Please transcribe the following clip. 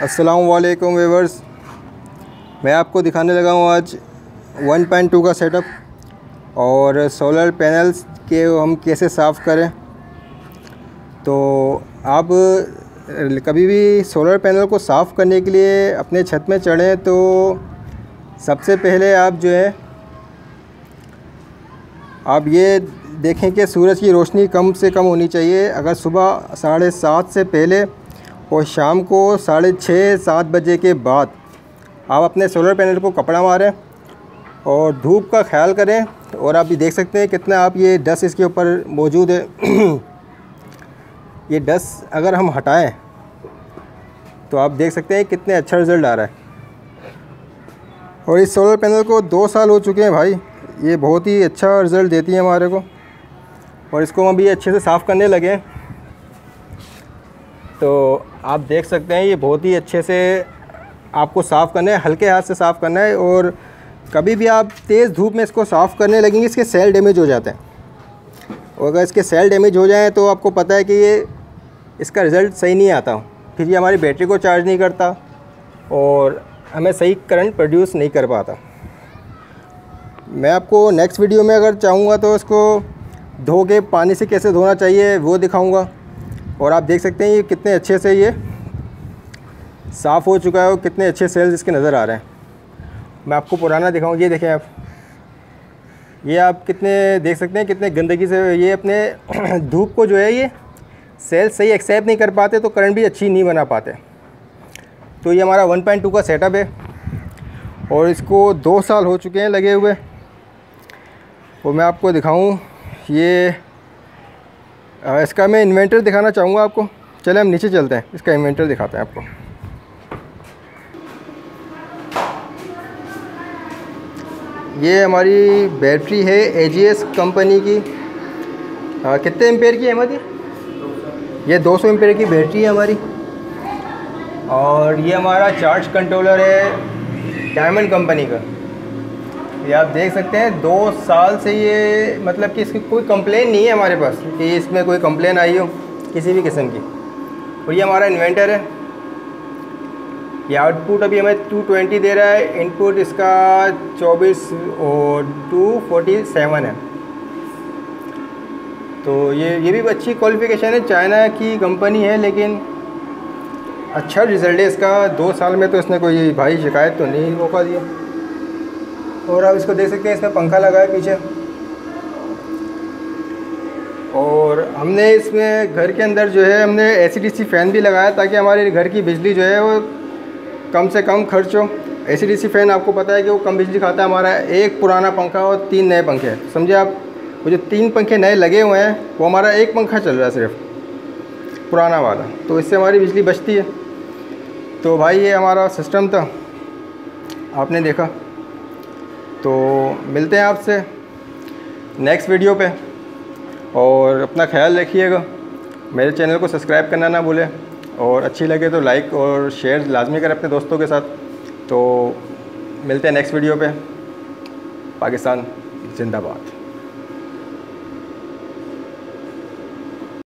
अस्सलाम वालेकुम व्यूअर्स, मैं आपको दिखाने लगा हूँ आज 1.2 का सेटअप और सोलर पैनल्स के हम कैसे साफ़ करें। तो आप कभी भी सोलर पैनल को साफ़ करने के लिए अपने छत में चढ़ें तो सबसे पहले आप जो है आप ये देखें कि सूरज की रोशनी कम से कम होनी चाहिए। अगर सुबह 7:30 से पहले और शाम को 6:30-7 बजे के बाद आप अपने सोलर पैनल को कपड़ा मारें और धूप का ख्याल करें। और आप भी देख सकते हैं कितना आप ये डस्ट इसके ऊपर मौजूद है। ये डस्ट अगर हम हटाएं तो आप देख सकते हैं कितने अच्छा रिज़ल्ट आ रहा है। और इस सोलर पैनल को 2 साल हो चुके हैं भाई, ये बहुत ही अच्छा रिज़ल्ट देती है हमारे को। और इसको हम भी अच्छे से साफ़ करने लगे हैं तो आप देख सकते हैं ये बहुत ही अच्छे से आपको साफ़ करना है, हल्के हाथ से साफ़ करना है। और कभी भी आप तेज़ धूप में इसको साफ़ करने लगेंगे इसके सेल डैमेज हो जाते हैं। और अगर इसके सेल डैमेज हो जाएं तो आपको पता है कि ये इसका रिज़ल्ट सही नहीं आता, फिर ये हमारी बैटरी को चार्ज नहीं करता और हमें सही करंट प्रोड्यूस नहीं कर पाता। मैं आपको नेक्स्ट वीडियो में अगर चाहूँगा तो इसको धो के पानी से कैसे धोना चाहिए वो दिखाऊँगा। और आप देख सकते हैं ये कितने अच्छे से ये साफ़ हो चुका है और कितने अच्छे सेल्स इसके नज़र आ रहे हैं। मैं आपको पुराना दिखाऊँ, ये देखें आप कितने देख सकते हैं कितने गंदगी से ये अपने धूप को जो है ये सेल्स सही एक्सेप्ट नहीं कर पाते तो करंट भी अच्छी नहीं बना पाते। तो ये हमारा 1.2 का सेटअप है और इसको 2 साल हो चुके हैं लगे हुए। और मैं आपको दिखाऊं ये इसका मैं इन्वेंटर दिखाना चाहूँगा आपको। चले हम नीचे चलते हैं, इसका इन्वेंटर दिखाते हैं आपको। ये हमारी बैटरी है AGS कंपनी की। कितने एम्पेयर की है हमारी? ये 200 एम्पेयर की बैटरी है हमारी। और ये हमारा चार्ज कंट्रोलर है डायमंड कंपनी का। ये आप देख सकते हैं 2 साल से ये मतलब कि इसकी कोई कंप्लेन नहीं है हमारे पास कि इसमें कोई कंप्लेन आई हो किसी भी किस्म की। और ये हमारा इन्वेंटर है। ये आउटपुट अभी हमें 220 दे रहा है, इनपुट इसका 24 और 247 है। तो ये भी अच्छी क्वालिफिकेशन है, चाइना की कंपनी है लेकिन अच्छा रिज़ल्ट है इसका। 2 साल में तो इसने कोई भाई शिकायत तो नहीं मौका दिया। और आप इसको देख सकते हैं इसमें पंखा लगा है पीछे। और हमने इसमें घर के अंदर जो है हमने AC/DC फ़ैन भी लगाया ताकि हमारे घर की बिजली जो है वो कम से कम खर्च हो। AC/DC फ़ैन आपको पता है कि वो कम बिजली खाता है। हमारा एक पुराना पंखा और 3 नए पंखे हैं। समझे आप, वो जो 3 पंखे नए लगे हुए हैं वो हमारा एक पंखा चल रहा है सिर्फ पुराना वाला, तो इससे हमारी बिजली बचती है। तो भाई ये हमारा सिस्टम था, आपने देखा। तो मिलते हैं आपसे नेक्स्ट वीडियो पे और अपना ख्याल रखिएगा। मेरे चैनल को सब्सक्राइब करना ना भूलें और अच्छी लगे तो लाइक और शेयर लाजमी करें अपने दोस्तों के साथ। तो मिलते हैं नेक्स्ट वीडियो पे। पाकिस्तान जिंदाबाद।